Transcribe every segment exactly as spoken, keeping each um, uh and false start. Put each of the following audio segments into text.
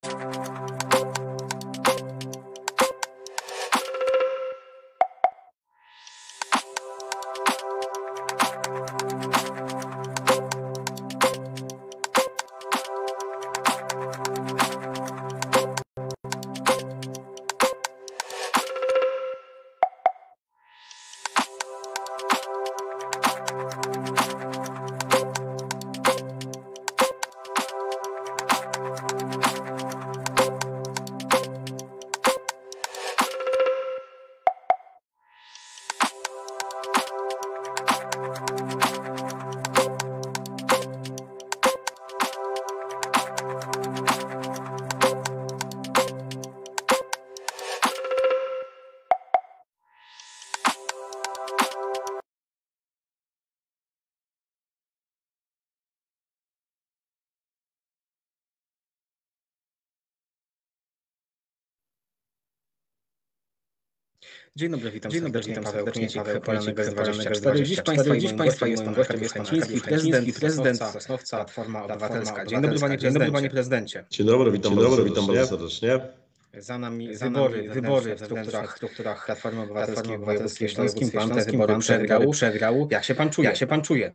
Dzień dobry, witam Dzień dobry, serdecznie, witam Paweł serdecznie, Kmiecik, Paweł poranek Kmiecik, dwadzieścia poranek cztery. Dziś dwadzieścia cztery. Państwa i Dziś moim Państwa i gościem moim jest gościem Pan jest Pan Arkadiusz Arkadiusz Chęciński, Chęciński, prezydent prezydent Sosnowca, Platforma Platforma Obywatelska. Dzień dobry, Obywatelska. panie Dzień dobry, panie prezydencie. prezydencie. Dzień dobry, witam Dzień bardzo dobry, witam bardzo serdecznie. serdecznie. Za nami Za wybory, nami wybory wybory w w strukturach, strukturach, strukturach Platformy Obywatelskiej w Obywatelskiej województwie śląskim. Pan te Śląskim. wybory Pan te wybory przegrał. przegrał. Jak się Pan czuje? Jak się Pan czuje?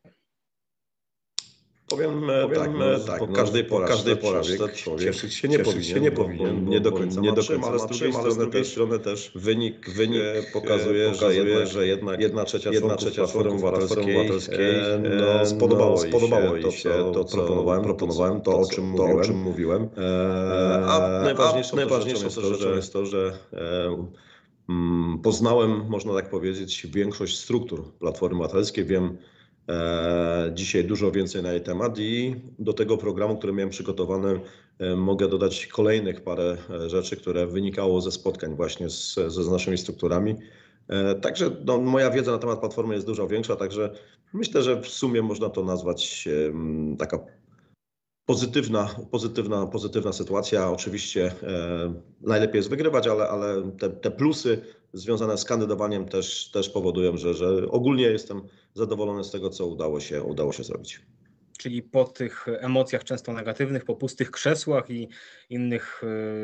Powiem, Powiem tak, no, tak, po no, każdej po porażce, każdej człowiek, porażce człowiek cieszyć się nie powinien, się nie bo, powinien, bo bo nie do końca, nie ma do czym, końca ale z ma drugiej czym, ale z strony, drugiej też, strony też wynik, wynik pokazuje, pokazuje, że jednak, że jednak jedna trzecia jedna członków trzecia Platformy członków Platformy Obywatelskiej, Obywatelskiej e, no, spodobało, no, jej spodobało się jej to, się co to, co proponowałem, proponowałem, to, to, o co- czym to, o mówiłem. czym mówiłem. E, a najważniejszą, a też najważniejszą rzeczą jest też to, rzeczą że jest to, że e, mm, poznałem, można tak powiedzieć, większość struktur Platformy Obywatelskiej. Wiem e, dzisiaj dużo więcej na jej temat i do tego programu, który miałem przygotowany, e, mogę dodać kolejnych parę e, rzeczy, które wynikało ze spotkań właśnie z, ze z naszymi strukturami. E, Także no, moja wiedza na temat Platformy jest dużo większa, także myślę, że w sumie można to nazwać em, taka pozytywna, pozytywna, pozytywna sytuacja. Oczywiście e, najlepiej jest wygrywać, ale, ale te, te plusy związane z kandydowaniem też, też powodują, że, że ogólnie jestem zadowolony z tego, co udało się, udało się zrobić. Czyli po tych emocjach często negatywnych, po pustych krzesłach i innych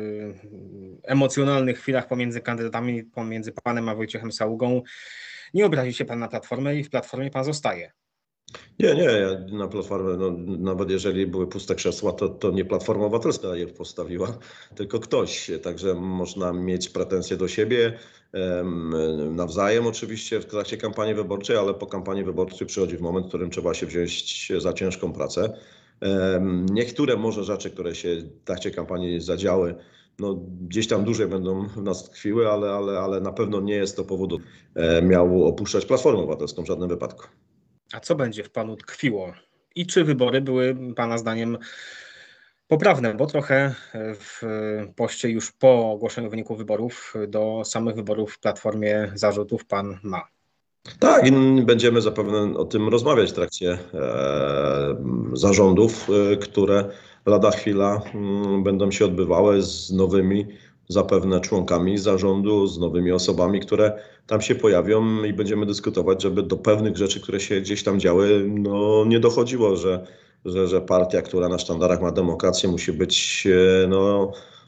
y, emocjonalnych chwilach pomiędzy kandydatami, pomiędzy Panem a Wojciechem Saługą, nie obrazi się Pan na Platformę i w Platformie Pan zostaje. Nie, nie, ja na Platformę, no, nawet jeżeli były puste krzesła, to, to nie Platforma Obywatelska je postawiła, tylko ktoś. Także można mieć pretensje do siebie em, nawzajem oczywiście w trakcie kampanii wyborczej, ale po kampanii wyborczej przychodzi moment, w którym trzeba się wziąć za ciężką pracę. Em, niektóre może rzeczy, które się w trakcie kampanii zadziały, no, gdzieś tam dłużej będą w nas tkwiły, ale, ale, ale na pewno nie jest to powodu, e, miał opuszczać Platformę Obywatelską w żadnym wypadku. A co będzie w Panu tkwiło? I czy wybory były Pana zdaniem poprawne? Bo trochę w poście już po ogłoszeniu wyników wyborów do samych wyborów w Platformie zarzutów Pan ma. Tak, i będziemy zapewne o tym rozmawiać w trakcie e, zarządów, e, które lada chwila m, będą się odbywały z nowymi zapewne członkami zarządu, z nowymi osobami, które tam się pojawią i będziemy dyskutować, żeby do pewnych rzeczy, które się gdzieś tam działy, no, nie dochodziło, że, że, że partia, która na sztandarach ma demokrację, musi być e, no,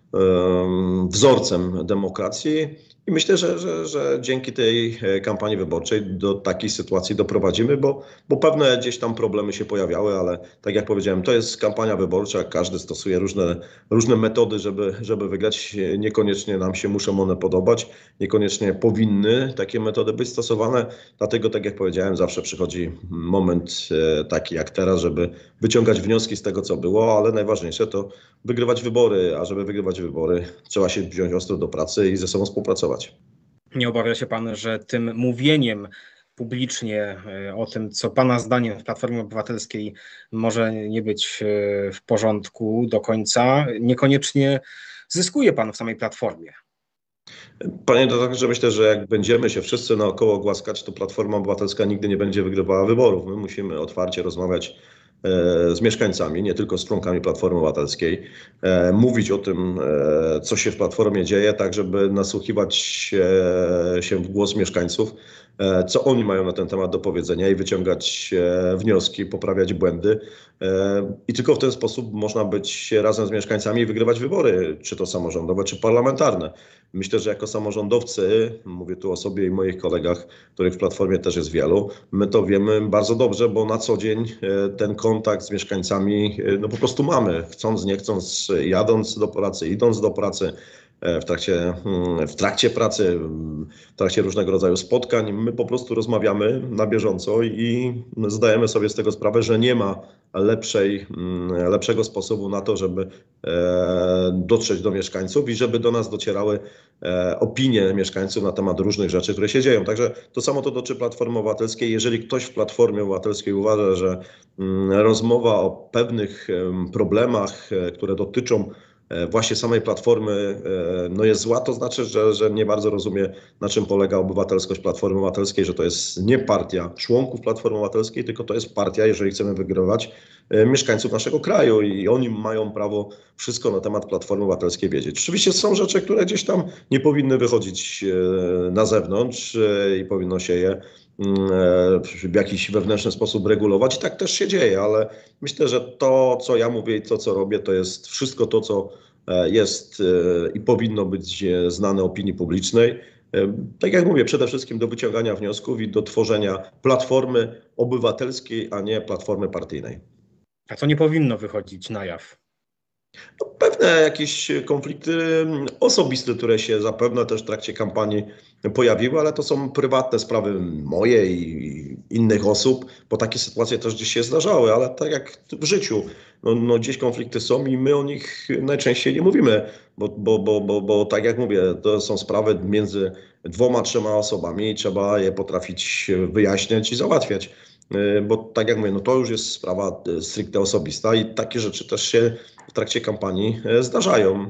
e, wzorcem demokracji. I myślę, że, że, że dzięki tej kampanii wyborczej do takiej sytuacji doprowadzimy, bo, bo pewne gdzieś tam problemy się pojawiały, ale tak jak powiedziałem, to jest kampania wyborcza, każdy stosuje różne, różne metody, żeby, żeby wygrać. Niekoniecznie nam się muszą one podobać, niekoniecznie powinny takie metody być stosowane, dlatego tak jak powiedziałem, zawsze przychodzi moment taki jak teraz, żeby wyciągać wnioski z tego, co było, ale najważniejsze to wygrywać wybory, a żeby wygrywać wybory, trzeba się wziąć ostro do pracy i ze sobą współpracować. Nie obawia się Pan, że tym mówieniem publicznie o tym, co Pana zdaniem w Platformie Obywatelskiej może nie być w porządku do końca, niekoniecznie zyskuje Pan w samej Platformie? Panie redaktorze, myślę, że jak będziemy się wszyscy naokoło głaskać, to Platforma Obywatelska nigdy nie będzie wygrywała wyborów. My musimy otwarcie rozmawiać z mieszkańcami, nie tylko z członkami Platformy Obywatelskiej, mówić o tym, co się w Platformie dzieje, tak żeby nasłuchiwać się w głos mieszkańców. co oni mają na ten temat do powiedzenia i wyciągać wnioski, poprawiać błędy. I tylko w ten sposób można być razem z mieszkańcami i wygrywać wybory, czy to samorządowe, czy parlamentarne. Myślę, że jako samorządowcy, mówię tu o sobie i moich kolegach, których w Platformie też jest wielu, my to wiemy bardzo dobrze, bo na co dzień ten kontakt z mieszkańcami no po prostu mamy, chcąc, nie chcąc, jadąc do pracy, idąc do pracy, w trakcie, w trakcie pracy, w trakcie różnego rodzaju spotkań. My po prostu rozmawiamy na bieżąco i zdajemy sobie z tego sprawę, że nie ma lepszej, lepszego sposobu na to, żeby dotrzeć do mieszkańców i żeby do nas docierały opinie mieszkańców na temat różnych rzeczy, które się dzieją. Także to samo to dotyczy Platformy Obywatelskiej. Jeżeli ktoś w Platformie Obywatelskiej uważa, że rozmowa o pewnych problemach, które dotyczą właśnie samej Platformy no jest zła, to znaczy, że, że nie bardzo rozumie, na czym polega obywatelskość Platformy Obywatelskiej, że to jest nie partia członków Platformy Obywatelskiej, tylko to jest partia, jeżeli chcemy wygrywać, mieszkańców naszego kraju i oni mają prawo wszystko na temat Platformy Obywatelskiej wiedzieć. Oczywiście są rzeczy, które gdzieś tam nie powinny wychodzić na zewnątrz i powinno się je w jakiś wewnętrzny sposób regulować i tak też się dzieje, ale myślę, że to, co ja mówię i to, co robię, to jest wszystko to, co jest i powinno być znane opinii publicznej. Tak jak mówię, przede wszystkim do wyciągania wniosków i do tworzenia platformy obywatelskiej, a nie platformy partyjnej. A co nie powinno wychodzić na jaw? No, pewne jakieś konflikty osobiste, które się zapewne też w trakcie kampanii pojawiły, ale to są prywatne sprawy moje i innych osób, bo takie sytuacje też gdzieś się zdarzały, ale tak jak w życiu, no, no gdzieś konflikty są i my o nich najczęściej nie mówimy, bo, bo, bo, bo, bo tak jak mówię, to są sprawy między dwoma, trzema osobami i trzeba je potrafić wyjaśniać i załatwiać. Bo tak jak mówię, no to już jest sprawa stricte osobista i takie rzeczy też się w trakcie kampanii zdarzają,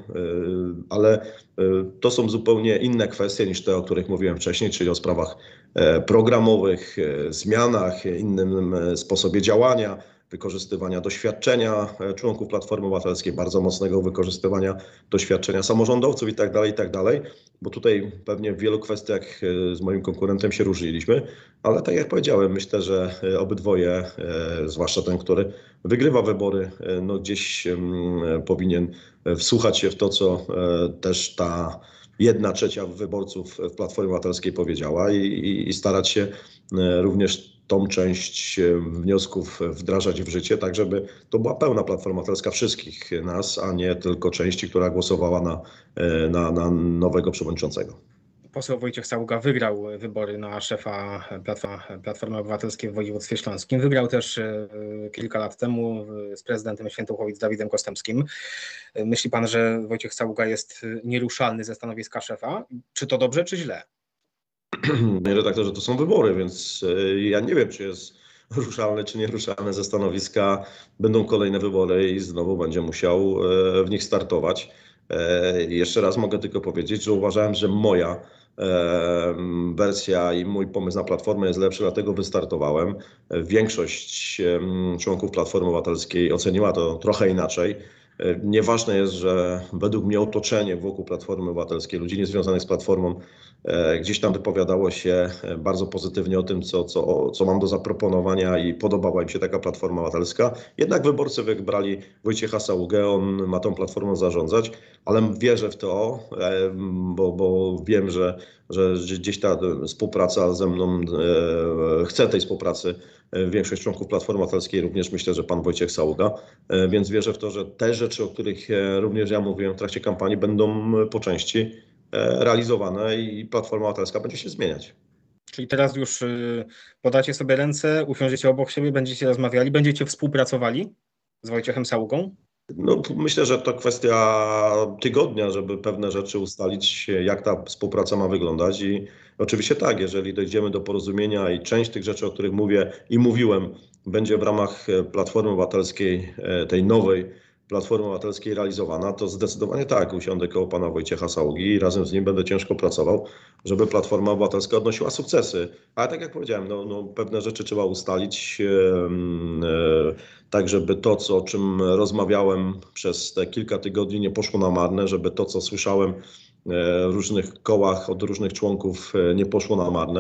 ale to są zupełnie inne kwestie niż te, o których mówiłem wcześniej, czyli o sprawach programowych, zmianach, innym sposobie działania, wykorzystywania doświadczenia członków Platformy Obywatelskiej, bardzo mocnego wykorzystywania doświadczenia samorządowców i tak dalej, i tak dalej, bo tutaj pewnie w wielu kwestiach z moim konkurentem się różniliśmy, ale tak jak powiedziałem, myślę, że obydwoje, zwłaszcza ten, który wygrywa wybory, no gdzieś powinien wsłuchać się w to, co też ta jedna trzecia wyborców w Platformie Obywatelskiej powiedziała i, i, i starać się również tą część wniosków wdrażać w życie, tak żeby to była pełna Platforma Obywatelska wszystkich nas, a nie tylko części, która głosowała na, na, na nowego przewodniczącego. Poseł Wojciech Saługa wygrał wybory na szefa Platformy Obywatelskiej w województwie śląskim. Wygrał też kilka lat temu z prezydentem Świętochłowic Dawidem Kostępskim. Myśli pan, że Wojciech Saługa jest nieruszalny ze stanowiska szefa? Czy to dobrze, czy źle? Panie redaktorze, to są wybory, więc ja nie wiem, czy jest ruszalny, czy nieruszalny ze stanowiska. Będą kolejne wybory i znowu będzie musiał w nich startować. Jeszcze raz mogę tylko powiedzieć, że uważałem, że moja wersja i mój pomysł na Platformę jest lepszy, dlatego wystartowałem. Większość członków Platformy Obywatelskiej oceniła to trochę inaczej. Nieważne jest, że według mnie otoczenie wokół Platformy Obywatelskiej, ludzi niezwiązanych z Platformą, gdzieś tam wypowiadało się bardzo pozytywnie o tym, co, co, co mam do zaproponowania i podobała im się taka Platforma Obywatelska. Jednak wyborcy wybrali Wojciecha Saługę, on ma tą Platformą zarządzać, ale wierzę w to, bo, bo wiem, że, że gdzieś ta współpraca ze mną, chcę tej współpracy większość członków Platformy Obywatelskiej, również myślę, że pan Wojciech Saługa, więc wierzę w to, że te rzeczy, o których również ja mówiłem w trakcie kampanii, będą po części realizowane i Platforma Obywatelska będzie się zmieniać. Czyli teraz już podacie sobie ręce, usiądziecie obok siebie, będziecie rozmawiali, będziecie współpracowali z Wojciechem Saługą? No, myślę, że to kwestia tygodnia, żeby pewne rzeczy ustalić, jak ta współpraca ma wyglądać i oczywiście tak, jeżeli dojdziemy do porozumienia i część tych rzeczy, o których mówię i mówiłem, będzie w ramach Platformy Obywatelskiej, tej nowej Platformy Obywatelskiej realizowana, to zdecydowanie tak, usiądę koło pana Wojciecha Saługi i razem z nim będę ciężko pracował, żeby Platforma Obywatelska odnosiła sukcesy. Ale tak jak powiedziałem, no, no, pewne rzeczy trzeba ustalić, yy, yy, tak żeby to, co, o czym rozmawiałem przez te kilka tygodni, nie poszło na marne, żeby to, co słyszałem w różnych kołach od różnych członków, nie poszło na marne.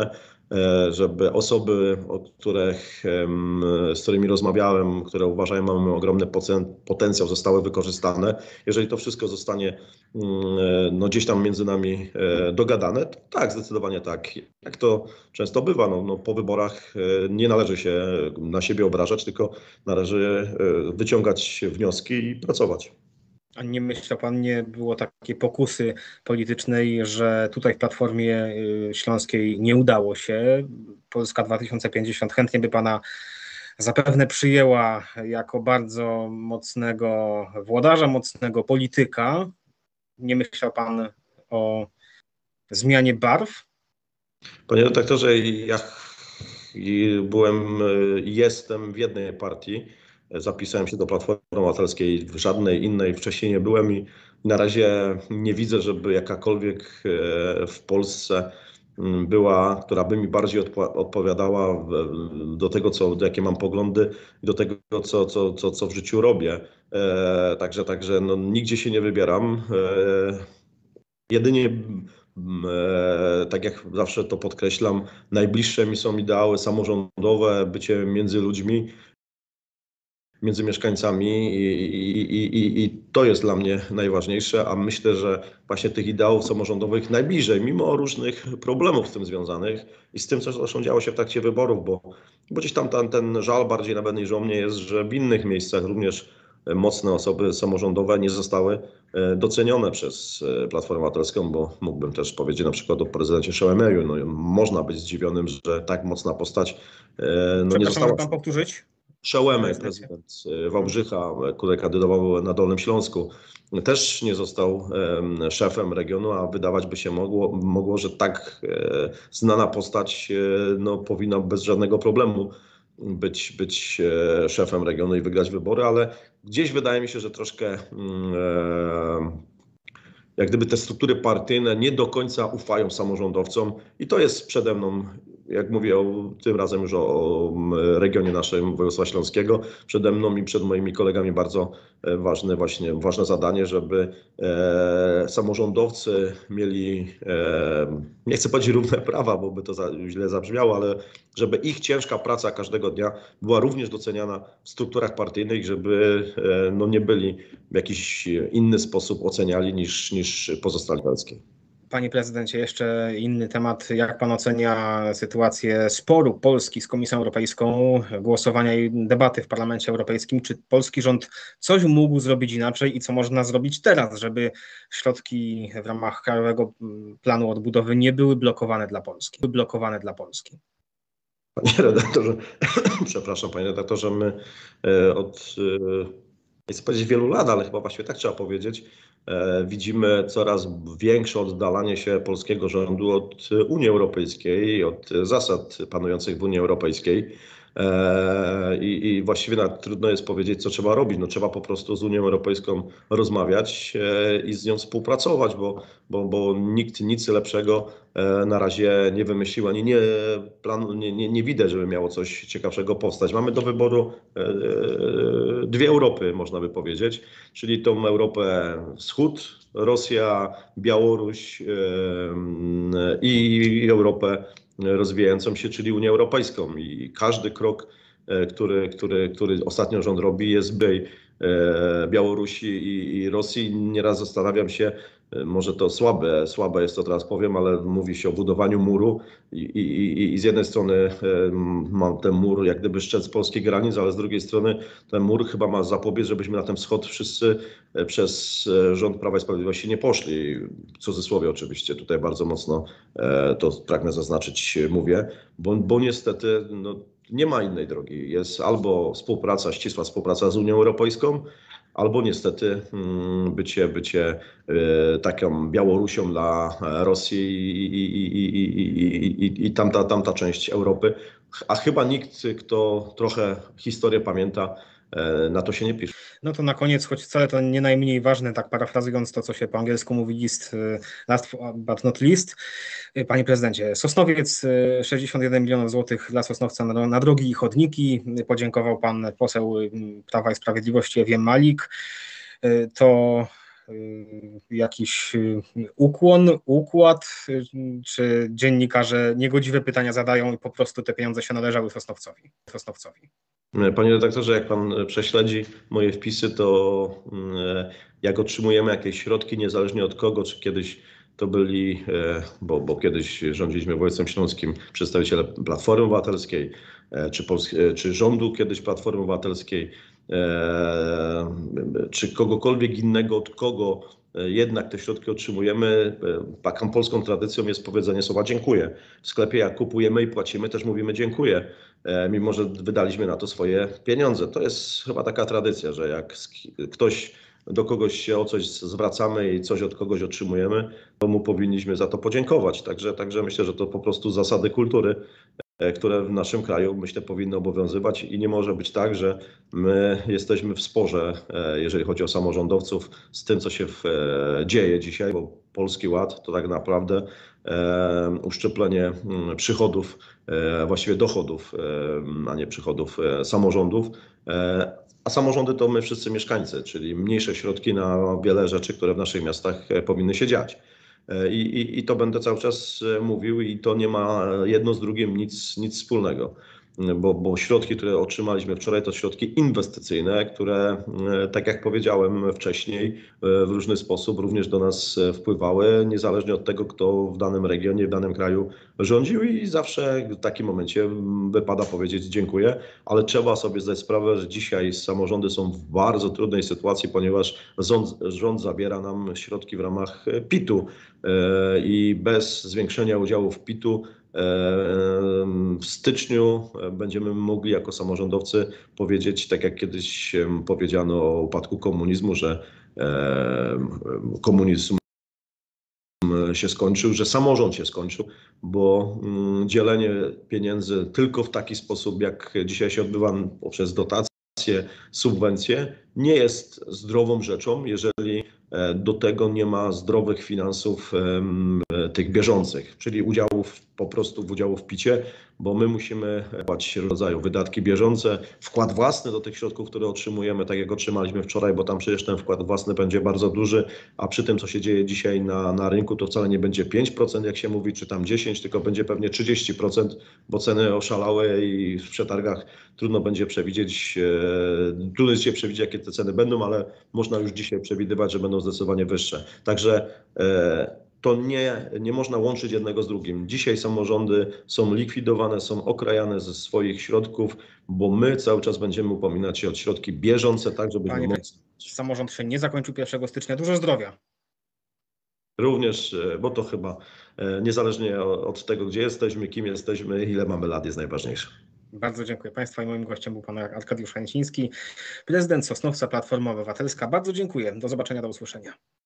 żeby osoby, o których, z którymi rozmawiałem, które uważają, mamy ogromny potencjał, zostały wykorzystane. Jeżeli to wszystko zostanie no, gdzieś tam między nami dogadane, to tak, zdecydowanie tak. Jak to często bywa, no, no, po wyborach nie należy się na siebie obrażać, tylko należy wyciągać wnioski i pracować. A nie myślał pan, nie było takiej pokusy politycznej, że tutaj w Platformie Śląskiej nie udało się? Polska dwa tysiące pięćdziesiąt chętnie by pana zapewne przyjęła jako bardzo mocnego włodarza, mocnego polityka. Nie myślał pan o zmianie barw? Panie redaktorze, ja byłem i jestem w jednej partii. Zapisałem się do Platformy Obywatelskiej, w żadnej innej wcześniej nie byłem i na razie nie widzę, żeby jakakolwiek w Polsce była, która by mi bardziej odpowiadała do tego, co, do jakie mam poglądy, do tego, co, co, co, co w życiu robię. Także, także no, nigdzie się nie wybieram. Jedynie, tak jak zawsze to podkreślam, najbliższe mi są ideały samorządowe, bycie między ludźmi, między mieszkańcami i, i, i, i to jest dla mnie najważniejsze, a myślę, że właśnie tych ideałów samorządowych najbliżej, mimo różnych problemów z tym związanych i z tym, co zresztą działo się w trakcie wyborów, bo, bo gdzieś tam ten, ten żal bardziej nawet niż o mnie jest, że w innych miejscach również mocne osoby samorządowe nie zostały docenione przez Platformę Obywatelską, bo mógłbym też powiedzieć na przykład o prezydencie Szołemeju. No, można być zdziwionym, że tak mocna postać no, nie została... Przepraszam, pan powtórzyć? Szołemej, prezydent Wałbrzycha, który kandydował na Dolnym Śląsku, też nie został szefem regionu, a wydawać by się mogło, mogło że tak znana postać no, powinna bez żadnego problemu być, być szefem regionu i wygrać wybory, ale gdzieś wydaje mi się, że troszkę jak gdyby te struktury partyjne nie do końca ufają samorządowcom i to jest przede mną, jak mówię o, tym razem już o, o regionie naszym województwa śląskiego, przede mną i przed moimi kolegami bardzo ważne właśnie ważne zadanie, żeby e, samorządowcy mieli, e, nie chcę powiedzieć równe prawa, bo by to za, źle zabrzmiało, ale żeby ich ciężka praca każdego dnia była również doceniana w strukturach partyjnych, żeby e, no, nie byli w jakiś inny sposób oceniali niż, niż pozostali polskie. Panie prezydencie, jeszcze inny temat. Jak pan ocenia sytuację sporu Polski z Komisją Europejską, głosowania i debaty w Parlamencie Europejskim? Czy polski rząd coś mógł zrobić inaczej i co można zrobić teraz, żeby środki w ramach Krajowego Planu Odbudowy nie były blokowane dla Polski? Były blokowane dla Polski? Panie redaktorze, przepraszam panie redaktorze, my od, nie chcę powiedzieć wielu lat, ale chyba właściwie tak trzeba powiedzieć, widzimy coraz większe oddalanie się polskiego rządu od Unii Europejskiej, od zasad panujących w Unii Europejskiej. I, i właściwie nawet trudno jest powiedzieć, co trzeba robić. No, trzeba po prostu z Unią Europejską rozmawiać i z nią współpracować, bo, bo, bo nikt nic lepszego na razie nie wymyślił, ani nie, plan, nie, nie, nie widać, żeby miało coś ciekawszego powstać. Mamy do wyboru dwie Europy, można by powiedzieć, czyli tą Europę Wschód, Rosja, Białoruś i Europę rozwijającą się, czyli Unię Europejską. I każdy krok, który, który, który ostatnio rząd robi, jest by Białorusi i, i Rosji. Nieraz zastanawiam się, może to słabe, słabe jest to teraz powiem, ale mówi się o budowaniu muru i, i, i z jednej strony ma ten mur jak gdyby szczec polskich granic, ale z drugiej strony ten mur chyba ma zapobiec, żebyśmy na ten wschód wszyscy przez rząd Prawa i Sprawiedliwości nie poszli. W cudzysłowie oczywiście, tutaj bardzo mocno to pragnę zaznaczyć, mówię, bo, bo niestety no, nie ma innej drogi. Jest albo współpraca, ścisła współpraca z Unią Europejską, albo niestety bycie, bycie taką Białorusią dla Rosji i, i, i, i, i, i tamta, tamta część Europy. A chyba nikt, kto trochę historię pamięta, na to się nie pisze. No to na koniec, choć wcale to nie najmniej ważne, tak parafrazując to, co się po angielsku mówi list, last but not least. Panie prezydencie, Sosnowiec, sześćdziesiąt jeden milionów złotych dla Sosnowca na, na drogi i chodniki. Podziękował pan poseł Prawa i Sprawiedliwości Ewie Malik. To jakiś ukłon, układ, czy dziennikarze niegodziwe pytania zadają i po prostu te pieniądze się należały Sosnowcowi? Sosnowcowi? Panie redaktorze, jak pan prześledzi moje wpisy, to jak otrzymujemy jakieś środki, niezależnie od kogo, czy kiedyś to byli, bo, bo kiedyś rządziliśmy województwem śląskim, przedstawiciele Platformy Obywatelskiej, czy, Polski, czy rządu kiedyś Platformy Obywatelskiej, czy kogokolwiek innego, od kogo jednak te środki otrzymujemy. Taką polską tradycją jest powiedzenie słowa dziękuję. W sklepie jak kupujemy i płacimy, też mówimy dziękuję, mimo że wydaliśmy na to swoje pieniądze. To jest chyba taka tradycja, że jak ktoś do kogoś się o coś zwracamy i coś od kogoś otrzymujemy, to mu powinniśmy za to podziękować. Także, także myślę, że to po prostu zasady kultury, które w naszym kraju, myślę, powinny obowiązywać i nie może być tak, że my jesteśmy w sporze, jeżeli chodzi o samorządowców, z tym, co się w, dzieje dzisiaj, bo Polski Ład to tak naprawdę e, uszczuplenie przychodów, e, właściwie dochodów, e, a nie przychodów e, samorządów. E, a samorządy to my wszyscy mieszkańcy, czyli mniejsze środki na wiele rzeczy, które w naszych miastach powinny się dziać. I, i, I to będę cały czas mówił i to nie ma jedno z drugim nic, nic wspólnego, bo, bo środki, które otrzymaliśmy wczoraj, to środki inwestycyjne, które, tak jak powiedziałem wcześniej, w różny sposób również do nas wpływały, niezależnie od tego, kto w danym regionie, w danym kraju rządził i zawsze w takim momencie wypada powiedzieć dziękuję, ale trzeba sobie zdać sprawę, że dzisiaj samorządy są w bardzo trudnej sytuacji, ponieważ rząd, rząd zabiera nam środki w ramach pitu i bez zwiększenia udziału w pitu w styczniu będziemy mogli jako samorządowcy powiedzieć, tak jak kiedyś powiedziano o upadku komunizmu, że komunizm się skończył, że samorząd się skończył, bo dzielenie pieniędzy tylko w taki sposób, jak dzisiaj się odbywa poprzez dotacje, subwencje, nie jest zdrową rzeczą, jeżeli do tego nie ma zdrowych finansów tych bieżących, czyli udziałów, po prostu w udziału w picie, bo my musimy dbać rodzaju wydatki bieżące, wkład własny do tych środków, które otrzymujemy, tak jak otrzymaliśmy wczoraj, bo tam przecież ten wkład własny będzie bardzo duży, a przy tym, co się dzieje dzisiaj na, na rynku, to wcale nie będzie pięć procent, jak się mówi, czy tam dziesięć procent, tylko będzie pewnie trzydzieści procent, bo ceny oszalały i w przetargach trudno będzie przewidzieć, e, trudno jest dzisiaj przewidzieć, jakie te ceny będą, ale można już dzisiaj przewidywać, że będą zdecydowanie wyższe. Także e, to nie, nie można łączyć jednego z drugim. Dzisiaj samorządy są likwidowane, są okrajane ze swoich środków, bo my cały czas będziemy upominać się o środki bieżące, tak żebyśmy Panie, mogli... Samorząd się nie zakończył pierwszego stycznia. Dużo zdrowia. Również, bo to chyba niezależnie od tego, gdzie jesteśmy, kim jesteśmy, ile mamy lat, jest najważniejsze. Bardzo dziękuję Państwu i moim gościem był pan Arkadiusz Chęciński, prezydent Sosnowca, Platforma Obywatelska. Bardzo dziękuję. Do zobaczenia, do usłyszenia.